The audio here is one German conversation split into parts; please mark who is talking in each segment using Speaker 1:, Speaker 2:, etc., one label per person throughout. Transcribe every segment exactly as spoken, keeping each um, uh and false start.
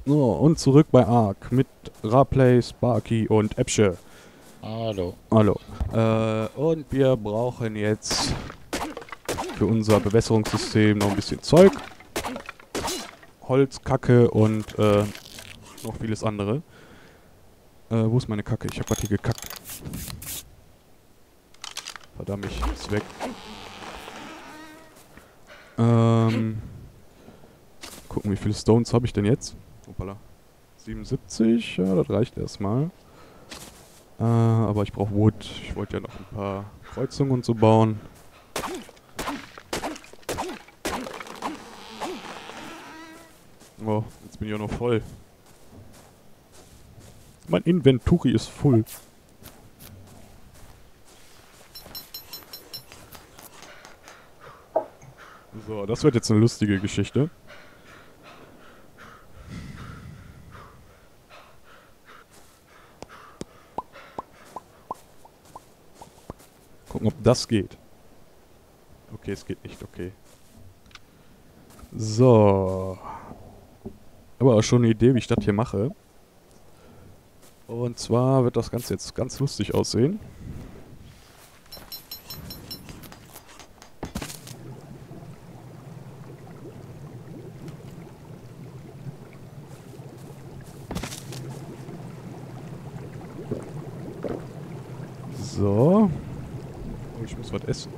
Speaker 1: So, und zurück bei Ark mit Rapley, Sparky und Äpsche.
Speaker 2: Hallo.
Speaker 1: Hallo. Äh, und wir brauchen jetzt für unser Bewässerungssystem noch ein bisschen Zeug. Holz, Kacke und äh, noch vieles andere. Äh, wo ist meine Kacke? Ich hab grad hier gekackt. Verdammt, ich ist weg. Ähm... Gucken, wie viele Stones habe ich denn jetzt? Hoppala. siebenundsiebzig, ja, das reicht erstmal. Äh, aber ich brauche Wood. Ich wollte ja noch ein paar Kreuzungen und so bauen. Oh, jetzt bin ich auch noch voll. Mein Inventory ist voll. So, das wird jetzt eine lustige Geschichte. Gucken, ob das geht. Okay, es geht nicht, okay. So. Aber auch schon eine Idee, wie ich das hier mache. Und zwar wird das Ganze jetzt ganz lustig aussehen. So. Oh, ich muss was essen.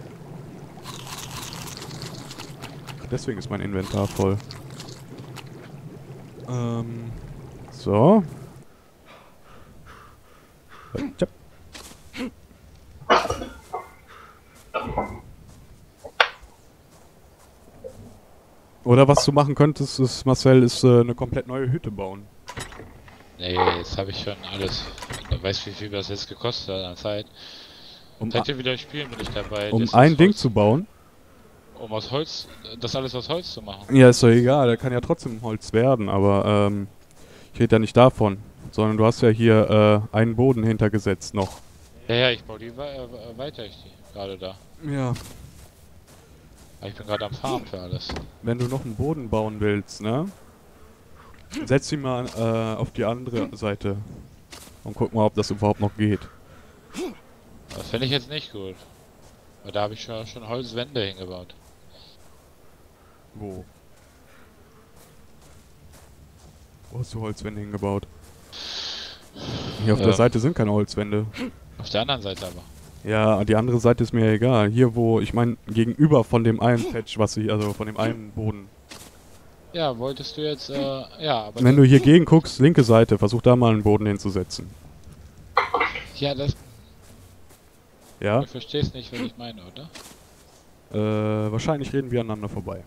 Speaker 1: Ach, deswegen ist mein Inventar voll. Ähm. So. Tja. Oder was du machen könntest, ist, Marcel, ist äh, eine komplett neue Hütte bauen.
Speaker 2: Nee, jetzt habe ich schon alles. Weißt du, wie viel das jetzt gekostet hat an Zeit?
Speaker 1: Um,
Speaker 2: Seit ihr wieder spielen bin ich dabei.
Speaker 1: um
Speaker 2: das
Speaker 1: ein
Speaker 2: aus
Speaker 1: Ding
Speaker 2: Holz,
Speaker 1: zu bauen.
Speaker 2: Um aus Holz, das alles aus Holz zu machen.
Speaker 1: Ja, ist doch egal, der kann ja trotzdem Holz werden, aber ähm, ich rede ja nicht davon. Sondern du hast ja hier äh, einen Boden hintergesetzt noch.
Speaker 2: Ja, ja, ich baue die we äh, weiter, ich die gerade da.
Speaker 1: Ja.
Speaker 2: Aber ich bin gerade am Farm für alles.
Speaker 1: Wenn du noch einen Boden bauen willst, ne? Setz ihn mal äh, auf die andere Seite. Und guck mal, ob das überhaupt noch geht.
Speaker 2: Das finde ich jetzt nicht gut. Weil da habe ich schon, schon Holzwände hingebaut.
Speaker 1: Wo? Wo hast du Holzwände hingebaut? Hier auf
Speaker 2: Ähm.
Speaker 1: der Seite sind keine Holzwände.
Speaker 2: Auf der anderen Seite aber.
Speaker 1: Ja, die andere Seite ist mir egal. Hier wo, ich meine, gegenüber von dem einen Patch, was ich, also von dem einen Boden.
Speaker 2: Ja, wolltest du jetzt, äh, ja, aber...
Speaker 1: Wenn du hier gegen guckst, linke Seite, versuch da mal einen Boden hinzusetzen.
Speaker 2: Ja, das...
Speaker 1: Ja?
Speaker 2: Du verstehst nicht, was ich meine, oder?
Speaker 1: Äh, wahrscheinlich reden wir aneinander vorbei.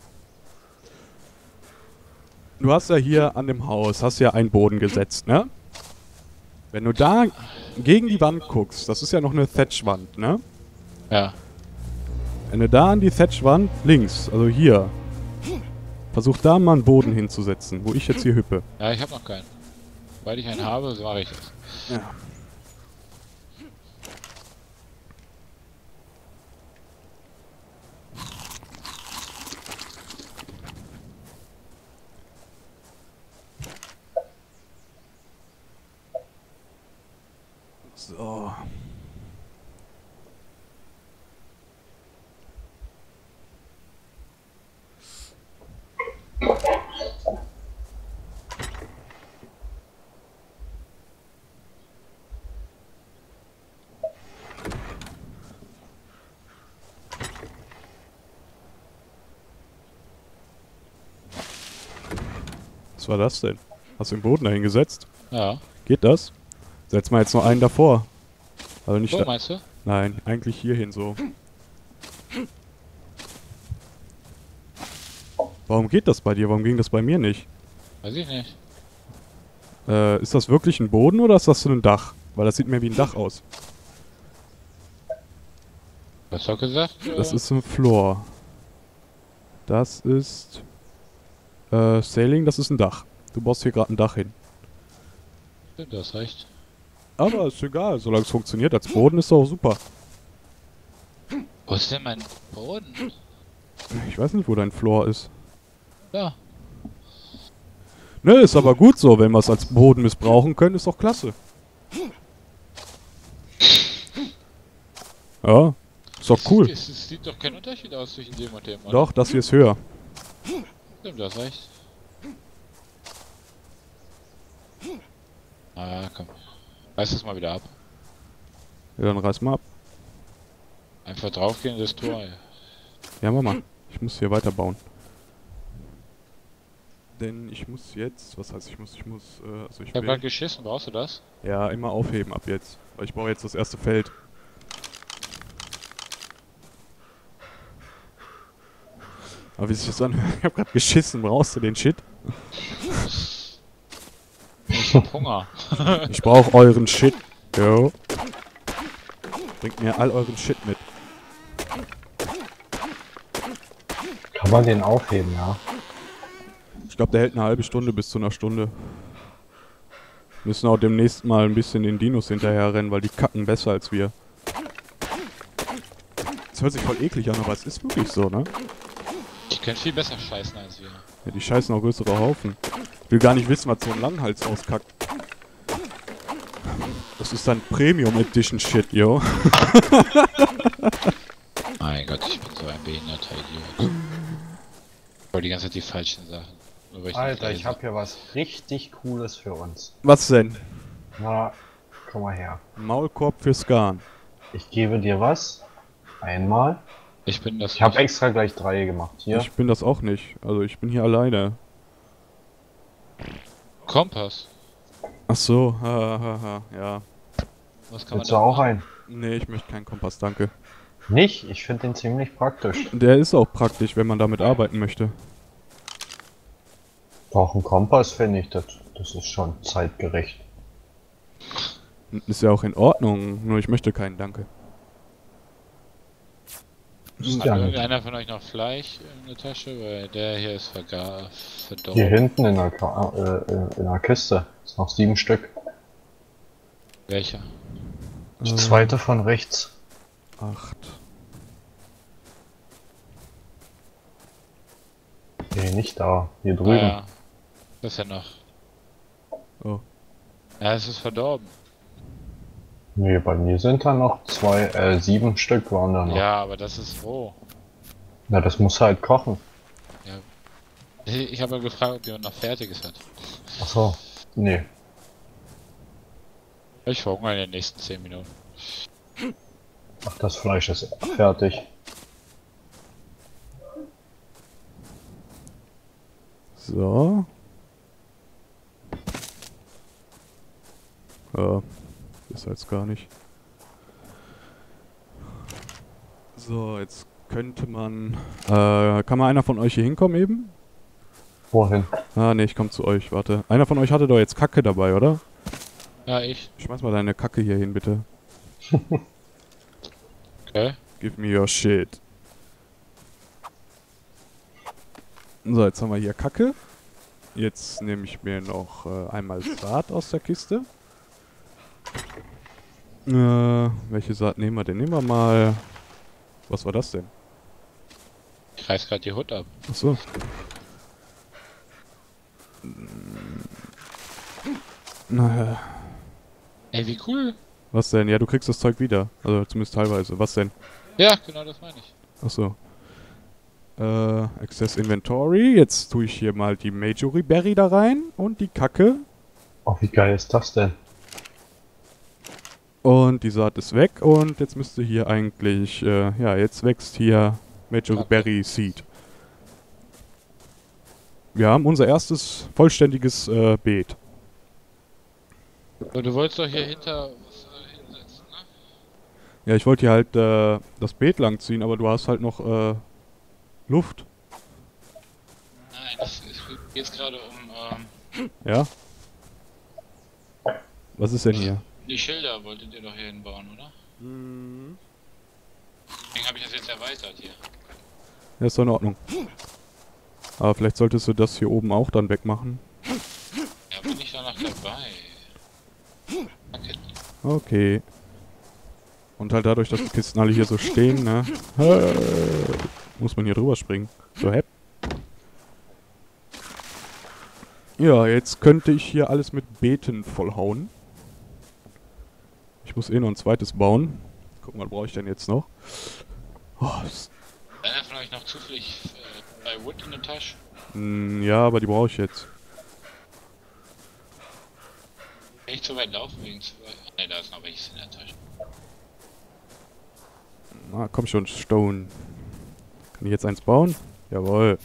Speaker 1: Du hast ja hier an dem Haus, hast ja einen Boden gesetzt, ne? Wenn du da gegen die Wand guckst, das ist ja noch eine Thatchwand, ne?
Speaker 2: Ja.
Speaker 1: Wenn du da an die Thatchwand links, also hier, versuch da mal einen Boden hinzusetzen, wo ich jetzt hier hüppe.
Speaker 2: Ja, ich habe noch keinen. Weil ich einen habe, so mache ich das.
Speaker 1: Ja. So. Was war das denn? Hast du den Boden dahin gesetzt?
Speaker 2: Ja.
Speaker 1: Geht das? Setz mal jetzt noch einen davor. Also nicht
Speaker 2: So,
Speaker 1: da.
Speaker 2: meinst du?
Speaker 1: Nein, eigentlich hierhin so. Warum geht das bei dir? Warum ging das bei mir nicht?
Speaker 2: Weiß ich nicht.
Speaker 1: Äh, ist das wirklich ein Boden oder ist das so ein Dach? Weil das sieht mir wie ein Dach aus.
Speaker 2: Was hast du gesagt?
Speaker 1: Das
Speaker 2: äh,
Speaker 1: ist ein Floor. Das ist... Äh, Sailing, das ist ein Dach. Du baust hier gerade ein Dach hin.
Speaker 2: Stimmt, du hast recht.
Speaker 1: Aber ist egal, solange es funktioniert. Als Boden ist doch super.
Speaker 2: Wo ist denn mein Boden?
Speaker 1: Ich weiß nicht, wo dein Floor ist.
Speaker 2: Da.
Speaker 1: Ne, ist aber gut so, wenn wir es als Boden missbrauchen können, ist doch klasse. Ja, ist doch cool.
Speaker 2: Es, es sieht doch kein Unterschied aus zwischen dem und dem, oder?
Speaker 1: Doch, das hier ist höher.
Speaker 2: Stimmt, du hast recht. Ah, komm. Reiß das mal wieder ab.
Speaker 1: Ja, dann reiß mal ab.
Speaker 2: Einfach draufgehen, das Tor. Ja.
Speaker 1: Ja, mach mal. Ich muss hier weiterbauen. Denn ich muss jetzt, was heißt ich muss, ich muss, äh, also ich
Speaker 2: Ich hab
Speaker 1: will,
Speaker 2: grad geschissen, brauchst du das?
Speaker 1: ja, immer aufheben ab jetzt. Weil ich baue jetzt das erste Feld. Aber wie sich das anhört, ich hab grad geschissen, brauchst du den Shit?
Speaker 2: Ich hab Hunger.
Speaker 1: Ich brauch euren Shit. Jo. Bringt mir all euren Shit mit.
Speaker 3: Kann man den aufheben, ja?
Speaker 1: Ich glaube, der hält eine halbe Stunde bis zu einer Stunde. Müssen auch demnächst mal ein bisschen den Dinos hinterher rennen, weil die kacken besser als wir. Das hört sich voll eklig an, aber es ist wirklich so, ne?
Speaker 2: Die können viel besser scheißen als wir.
Speaker 1: Ja, die scheißen auch größere Haufen. Ich will gar nicht wissen, was so ein Langhals auskackt. Das ist dann Premium Edition Shit, yo.
Speaker 2: Mein Gott, ich bin so ein behinderter Idiot. Ich wollte die ganze Zeit die falschen Sachen. Nur weil ich
Speaker 3: Alter,
Speaker 2: nicht
Speaker 3: ich
Speaker 2: lese.
Speaker 3: hab hier was richtig Cooles für uns.
Speaker 1: Was denn?
Speaker 3: Na, komm mal her.
Speaker 1: Maulkorb für Skan.
Speaker 3: Ich gebe dir was. Einmal.
Speaker 2: Ich bin das.
Speaker 3: Ich habe
Speaker 2: nicht.
Speaker 3: extra gleich drei gemacht. Hier.
Speaker 1: Ich bin das auch nicht. Also ich bin hier alleine.
Speaker 2: Kompass.
Speaker 1: Ach so, ha, ha, ha, ja.
Speaker 2: Was kann man
Speaker 3: Willst du
Speaker 2: da
Speaker 3: auch
Speaker 2: machen?
Speaker 3: einen?
Speaker 1: Nee, ich möchte keinen Kompass, danke.
Speaker 3: Nicht? Ich finde den ziemlich praktisch.
Speaker 1: Der ist auch praktisch, wenn man damit arbeiten möchte.
Speaker 3: Doch, ein Kompass finde ich, das, das ist schon zeitgerecht.
Speaker 1: Ist ja auch in Ordnung, nur ich möchte keinen, danke.
Speaker 2: Hat
Speaker 3: Ja, nicht.
Speaker 2: irgendeiner von euch noch Fleisch in der Tasche? Weil der hier ist verga
Speaker 3: Hier
Speaker 2: verdorben.
Speaker 3: hinten in der, Ka äh, in der Kiste ist noch sieben Stück.
Speaker 2: Welcher?
Speaker 3: Die
Speaker 1: Äh,
Speaker 3: zweite von rechts.
Speaker 1: Acht.
Speaker 3: Nee, nicht da. Hier
Speaker 2: Ah,
Speaker 3: drüben.
Speaker 2: ja. Das ist ja noch.
Speaker 1: Oh.
Speaker 2: Ja, es ist verdorben.
Speaker 3: Nee, bei mir sind da noch zwei, äh, sieben Stück waren da noch.
Speaker 2: Ja, aber das ist roh.
Speaker 3: Na, das muss halt kochen.
Speaker 2: Ich habe ja gefragt, ob jemand noch Fertiges hat.
Speaker 3: Achso. Nee.
Speaker 2: Ich verhungere in den nächsten zehn Minuten.
Speaker 3: Ach, das Fleisch ist fertig.
Speaker 1: So. Ja, ist jetzt gar nicht. So, jetzt könnte man... Äh, kann mal einer von euch hier hinkommen eben?
Speaker 3: Wohin?
Speaker 1: Ah, ne, ich komm zu euch, warte. Einer von euch hatte doch jetzt Kacke dabei, oder?
Speaker 2: Ja, ich.
Speaker 1: Schmeiß mal deine Kacke hier hin, bitte.
Speaker 2: Okay.
Speaker 1: Give me your shit. So, jetzt haben wir hier Kacke. Jetzt nehme ich mir noch äh, einmal Saat aus der Kiste. Äh, welche Saat nehmen wir denn? Nehmen wir mal... Was war das denn?
Speaker 2: Ich reiß gerade die Hut ab.
Speaker 1: Achso. Naja.
Speaker 2: Ey, wie cool.
Speaker 1: Was denn? Ja, du kriegst das Zeug wieder. Also zumindest teilweise. Was denn?
Speaker 2: Ja, genau das meine ich.
Speaker 1: Achso. Äh, Access Inventory. Jetzt tue ich hier mal die Majory Berry da rein und die Kacke.
Speaker 3: Oh, wie geil ist das denn?
Speaker 1: Und die Saat ist weg und jetzt müsste hier eigentlich, äh, ja, jetzt wächst hier Majory
Speaker 2: Okay.
Speaker 1: Berry Seed. Wir haben unser erstes vollständiges äh, Beet.
Speaker 2: Aber du wolltest doch hier hinter was äh, hinsetzen, ne?
Speaker 1: Ja, ich wollte hier halt äh, das Beet langziehen, aber du hast halt noch äh, Luft.
Speaker 2: Nein, es geht gerade um ähm,
Speaker 1: Ja? Was ist denn hier?
Speaker 2: die Schilder wolltet ihr doch hier hinbauen, oder?
Speaker 1: Mhm.
Speaker 2: Deswegen habe ich das jetzt erweitert hier.
Speaker 1: Ja, ist doch in Ordnung. Aber vielleicht solltest du das hier oben auch dann wegmachen.
Speaker 2: Ja, bin ich da noch dabei. Danke.
Speaker 1: Okay. Und halt dadurch, dass die Kisten alle hier so stehen, ne? Äh, muss man hier drüber springen. So, hepp. Ja, jetzt könnte ich hier alles mit Beeten vollhauen. Ich muss eh noch ein zweites bauen. Gucken, was brauche ich denn jetzt noch? Oh, s-
Speaker 2: Einer von euch noch zufällig äh, bei Wood in der Tasche?
Speaker 1: mm, ja, aber die brauche ich jetzt.
Speaker 2: Nicht so weit laufen wegen zu weit. Ne, da ist noch welches in der Tasche.
Speaker 1: Na, komm schon, Stone. Kann ich jetzt eins bauen? Jawohl.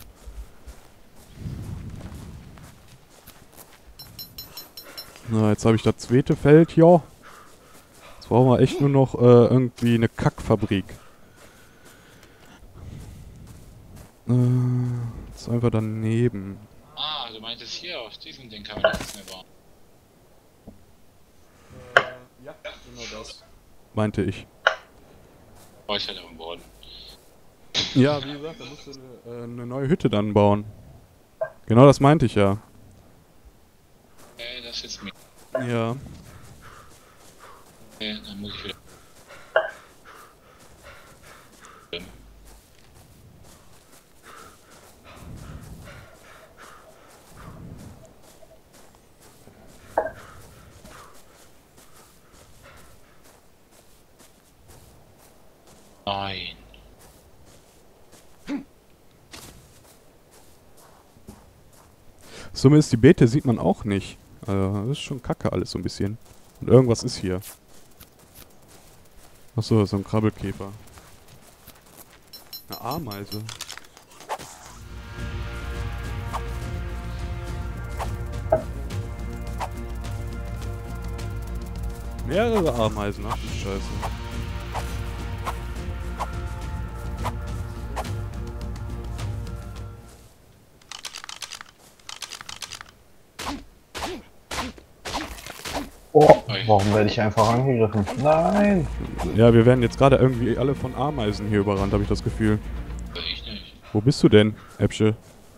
Speaker 1: Na, jetzt habe ich das zweite Feld hier. Jetzt brauchen wir echt nur noch äh, irgendwie eine Kackfabrik. Äh, jetzt einfach daneben.
Speaker 2: Ah, du meintest hier auf diesem Ding kann man nichts mehr bauen.
Speaker 1: Äh, ja, genau das. Meinte ich.
Speaker 2: Brauche ich halt auf dem Boden.
Speaker 1: Ja, wie gesagt, da musst du eine, äh, eine neue Hütte dann bauen. Genau das meinte ich ja.
Speaker 2: Okay, das ist jetzt mir.
Speaker 1: Ja.
Speaker 2: Okay, dann muss ich wieder. Nein.
Speaker 1: Zumindest die Beete sieht man auch nicht. Also, das ist schon kacke alles so ein bisschen. Und irgendwas ist hier. Achso, so ein Krabbelkäfer. Eine Ameise. Mehrere Ameisen, ach du Scheiße.
Speaker 3: Oh, warum werde ich einfach angegriffen? Nein!
Speaker 1: Ja, wir werden jetzt gerade irgendwie alle von Ameisen hier überrannt, habe ich das Gefühl.
Speaker 2: Ich nicht.
Speaker 1: Wo bist du denn, Äpfel?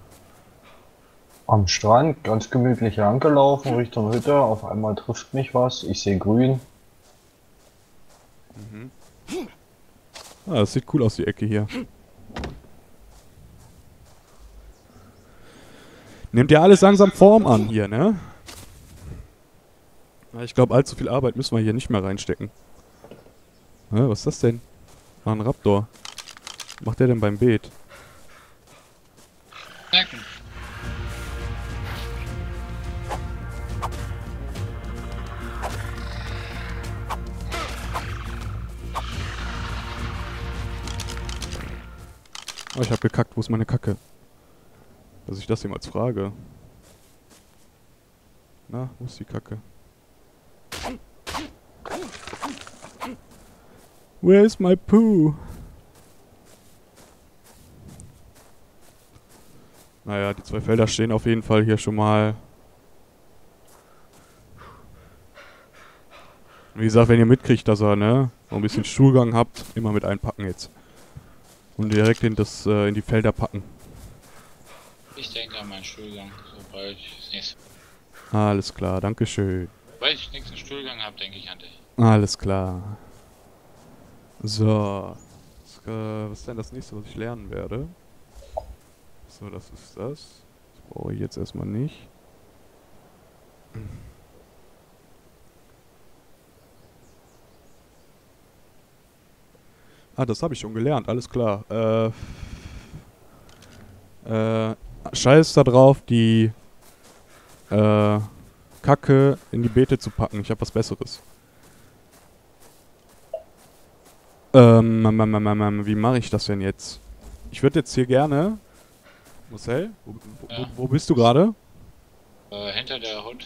Speaker 3: Am Strand, ganz gemütlich angelaufen, Richtung Hütte. Auf einmal trifft mich was. Ich sehe grün.
Speaker 1: Ah, das sieht cool aus, die Ecke hier. Nimmt ja alles langsam Form an hier, ne? Ja, ich glaube, allzu viel Arbeit müssen wir hier nicht mehr reinstecken. Hä, was ist das denn? Ah, ein Raptor. Was macht der denn beim Beet?
Speaker 2: Snacken.
Speaker 1: Oh, ich hab gekackt. Wo ist meine Kacke? Dass ich das jemals frage. Na, wo ist die Kacke? Where is my poo? Naja, die zwei Felder stehen auf jeden Fall hier schon mal. Wie gesagt, wenn ihr mitkriegt, dass ihr, ne, so ein bisschen Stuhlgang habt, immer mit einpacken jetzt. Und direkt in, das, äh, in die Felder packen.
Speaker 2: Ich denke an meinen Stuhlgang, sobald ich das nächste.
Speaker 1: Alles klar, dankeschön.
Speaker 2: Sobald ich den nächsten Stuhlgang habe, denke ich an dich.
Speaker 1: Alles klar. So. Was, äh, was ist denn das nächste, was ich lernen werde? So, das ist das. Das brauche ich jetzt erstmal nicht. Ah, das habe ich schon gelernt, alles klar. Äh, äh, Scheiß da drauf, die äh, Kacke in die Beete zu packen. Ich habe was Besseres. Ähm, ähm, ähm, ähm, ähm, wie mache ich das denn jetzt? Ich würde jetzt hier gerne... Marcel, wo, wo,
Speaker 2: Ja.
Speaker 1: wo bist du gerade?
Speaker 2: Äh, hinter der Hut.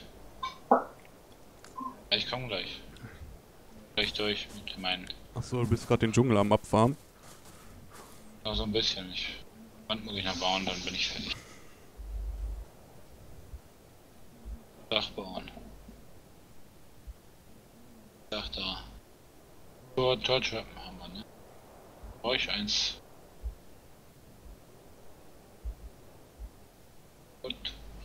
Speaker 2: Ja, ich komme gleich. Gleich durch mit meinen.
Speaker 1: Achso, du bist gerade den Dschungel am Abfarmen.
Speaker 2: Noch so ein bisschen. Ich Wand muss ich noch bauen, dann bin ich fertig. Dach bauen. Dach da. Tor, Tortrappen haben wir, ne? Brauche ich eins. Gut.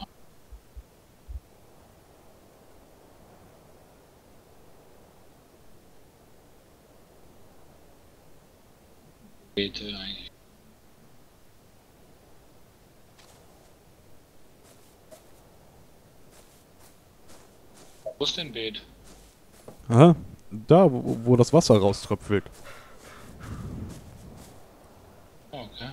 Speaker 2: Beete eigentlich. Wo ist denn Beet?
Speaker 1: Aha, da, wo, wo das Wasser rauströpfelt.
Speaker 2: Oh, okay.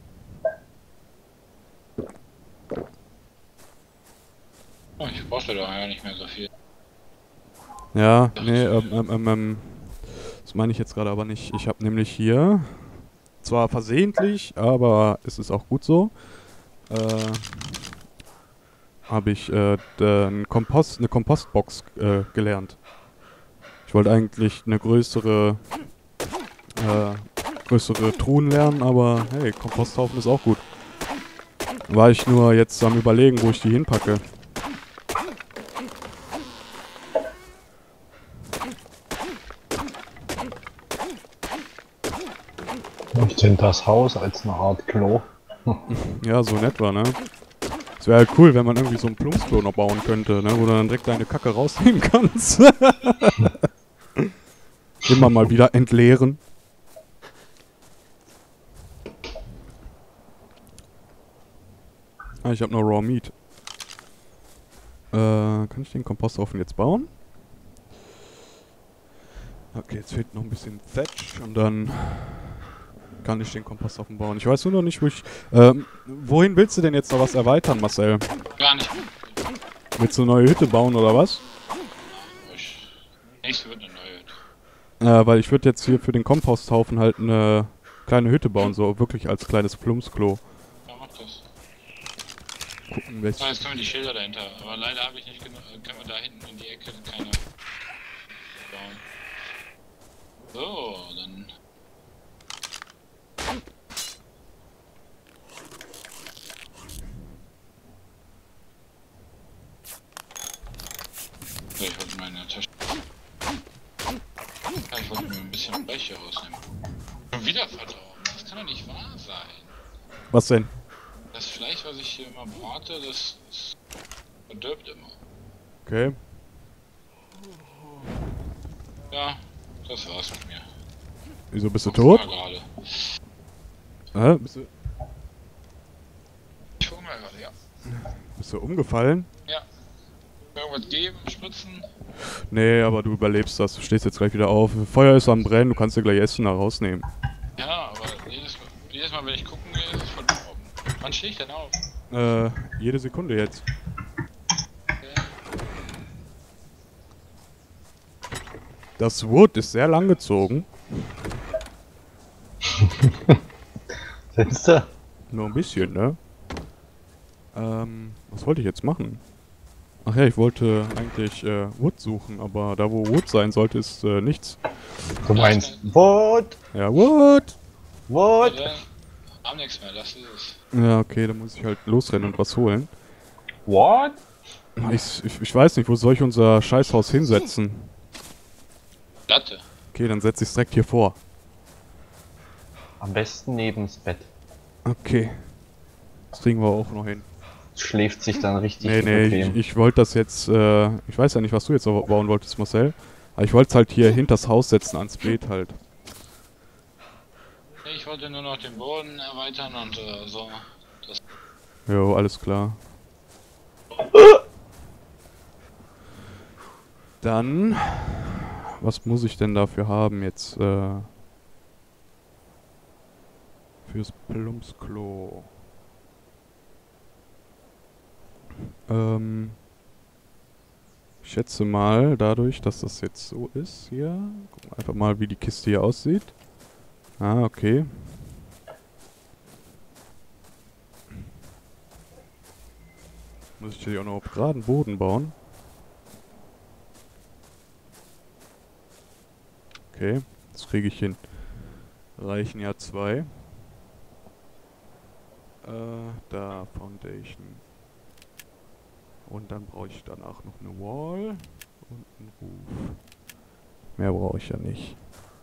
Speaker 2: Oh, ich brauchte da ja nicht mehr so viel.
Speaker 1: Ja, nee, ähm, ähm, ähm, ähm, das meine ich jetzt gerade aber nicht. Ich habe nämlich hier, zwar versehentlich, aber es ist auch gut so, äh, habe ich äh, d- ein Kompost, eine Kompostbox äh, gelernt. Ich wollte eigentlich eine größere, äh, größere Truhen lernen, aber hey, Komposthaufen ist auch gut. War ich nur jetzt am Überlegen, wo ich die hinpacke.
Speaker 3: Ich finde das Haus als eine Art Klo.
Speaker 1: Ja, so in etwa, ne? Es wäre halt cool, wenn man irgendwie so ein Plumpsklo noch bauen könnte, ne? Wo du dann direkt deine Kacke rausnehmen kannst. Immer mal wieder entleeren. Ah, ich habe noch Raw Meat. Äh, kann ich den Kompostofen jetzt bauen? Okay, jetzt fehlt noch ein bisschen Thatch und dann kann ich den Kompostofen bauen. Ich weiß nur noch nicht, wo ich... Ähm, wohin willst du denn jetzt noch was erweitern, Marcel?
Speaker 2: Gar nicht.
Speaker 1: Willst du eine neue Hütte bauen oder was?
Speaker 2: Ich, nächste wird eine neue.
Speaker 1: Äh, weil ich würde jetzt hier für den Komposthaufen halt eine kleine Hütte bauen, so wirklich als kleines Plumpsklo.
Speaker 2: Ja, mach das.
Speaker 1: Gucken, welch...
Speaker 2: Ah, jetzt können wir die Schilder dahinter. Aber leider habe ich nicht genug. Können wir da hinten in die Ecke keine bauen. So, dann. So, ich wollte meine Tasche. Ja, ich wollte mir ein bisschen Blech hier rausnehmen. Schon wieder verdorben. Das kann doch nicht wahr sein.
Speaker 1: Was denn?
Speaker 2: Das Fleisch, was ich hier immer brate, das, das verdirbt immer.
Speaker 1: Okay.
Speaker 2: Ja, das war's mit mir.
Speaker 1: Wieso bist du
Speaker 2: Auf
Speaker 1: tot?
Speaker 2: Gerade.
Speaker 1: Hä? Bist du,
Speaker 2: Ich hungere gerade, ja.
Speaker 1: bist du umgefallen?
Speaker 2: Ja. Irgendwas geben, spritzen.
Speaker 1: Nee, aber du überlebst das. Du stehst jetzt gleich wieder auf. Feuer ist am Brennen, du kannst dir gleich Essen da rausnehmen.
Speaker 2: Ja, aber jedes Mal, jedes Mal wenn ich gucken gehe, ist es verdorben. Wann stehe ich denn auf?
Speaker 1: Äh, jede Sekunde jetzt.
Speaker 2: Okay.
Speaker 1: Das Wood ist sehr lang gezogen.
Speaker 3: Findest du?
Speaker 1: Nur ein bisschen, ne? Ähm, was wollte ich jetzt machen? Ach ja, ich wollte eigentlich äh, Wood suchen, aber da wo Wood sein sollte, ist äh, nichts.
Speaker 3: Du meinst, what?
Speaker 1: Ja, Wood!
Speaker 3: What?
Speaker 2: Also, haben nichts mehr, das ist es.
Speaker 1: Ja, okay, dann muss ich halt losrennen und was holen.
Speaker 3: What?
Speaker 1: Ich, ich, ich weiß nicht, wo soll ich unser Scheißhaus hinsetzen?
Speaker 2: Latte.
Speaker 1: Okay, dann setze ich es direkt hier vor.
Speaker 3: Am besten neben's Bett.
Speaker 1: Okay. Das kriegen wir auch noch hin.
Speaker 3: Schläft sich dann richtig
Speaker 1: Nee, nee,
Speaker 3: bequem.
Speaker 1: ich, ich wollte das jetzt, äh, ich weiß ja nicht, was du jetzt bauen wolltest, Marcel. Aber ich wollte es halt hier hinters Haus setzen, ans Beet halt.
Speaker 2: Ich wollte nur noch den Boden erweitern und äh, so. Das
Speaker 1: Jo, alles klar. Dann, was muss ich denn dafür haben jetzt, äh, fürs Plumpsklo? Ähm, ich schätze mal, dadurch, dass das jetzt so ist hier, gucken wir einfach mal, wie die Kiste hier aussieht. Ah, okay. Muss ich hier auch noch auf geraden Boden bauen? Okay, das kriege ich hin. Reichen ja zwei. Äh, da, Foundation. Und dann brauche ich danach noch eine Wall und einen Roof. Mehr brauche ich ja nicht.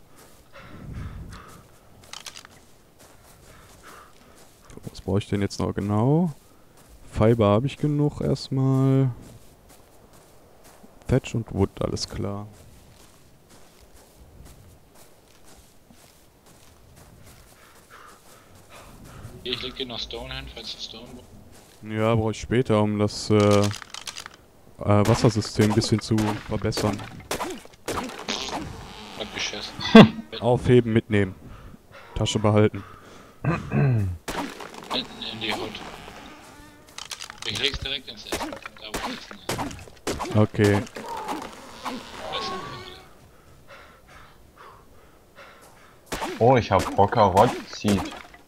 Speaker 1: Was brauche ich denn jetzt noch genau? Fiber habe ich genug erstmal. Thatch und Wood, alles klar.
Speaker 2: ich lege noch Stone hin, falls du Stone.
Speaker 1: Ja, brauche ich später, um das äh, äh, Wassersystem ein bisschen zu verbessern.
Speaker 2: Hab geschossen.
Speaker 1: Aufheben, mitnehmen. Tasche behalten.
Speaker 2: Hinten in die Hut. Ich leg's direkt ins Essen. Da wo es Essen ist.
Speaker 1: Okay.
Speaker 2: Essen.
Speaker 3: Oh, ich hab Rockarot Seed.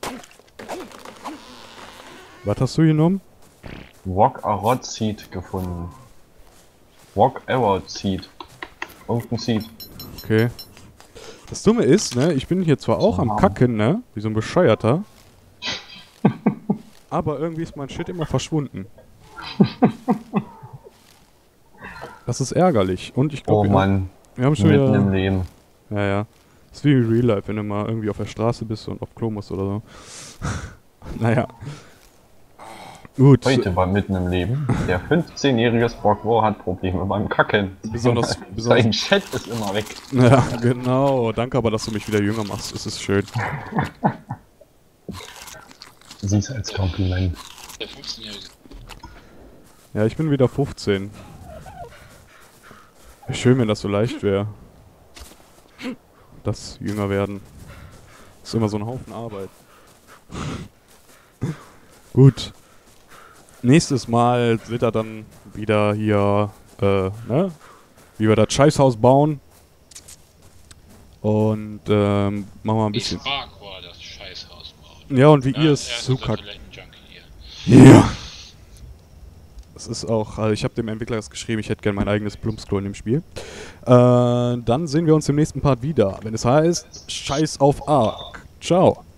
Speaker 1: Was hast du genommen?
Speaker 3: Rockarot Seed gefunden. Rockarot Seed. Irgendein Seed.
Speaker 1: Okay. Das Dumme ist, ne, ich bin hier zwar auch am Kacken, ne, wie so ein Bescheuerter. Aber irgendwie ist mein Shit immer verschwunden. Das ist ärgerlich. Und ich
Speaker 3: Oh
Speaker 1: glaube,
Speaker 3: Mann,
Speaker 1: wir haben schon
Speaker 3: mitten im
Speaker 1: wieder...
Speaker 3: Leben.
Speaker 1: Ja, ja. Das ist wie Real Life, wenn du mal irgendwie auf der Straße bist und auf Klo musst oder so. Naja. Gut.
Speaker 3: Heute war mitten im Leben. Der fünfzehnjährige Sprogwo hat Probleme beim Kacken.
Speaker 1: Besonders,
Speaker 3: Sein
Speaker 1: besonders...
Speaker 3: Chat ist immer weg.
Speaker 1: Ja, genau. Danke aber, dass du mich wieder jünger machst. Es ist schön.
Speaker 3: Sieh's als Kompliment.
Speaker 2: Der fünfzehnjährige.
Speaker 1: Ja, ich bin wieder fünfzehn. Wäre schön, wenn das so leicht wäre. Das jünger werden. Ist immer so ein Haufen Arbeit. Gut. Nächstes Mal wird er dann wieder hier, äh, ne? Wie wir das Scheißhaus bauen. Und, ähm, machen wir ein
Speaker 2: Ich
Speaker 1: bisschen.
Speaker 2: frag, wo er das Scheißhaus baut.
Speaker 1: Ja, und wie
Speaker 2: Ja,
Speaker 1: ihr
Speaker 2: er
Speaker 1: es
Speaker 2: ist
Speaker 1: zukackt.
Speaker 2: unser Toilettenjunkie hier.
Speaker 1: Ja. Das ist auch, also ich habe dem Entwickler das geschrieben, ich hätte gerne mein eigenes Plumpsklo in dem Spiel. Äh, dann sehen wir uns im nächsten Part wieder, wenn es heißt Scheiß auf Ark. Ciao.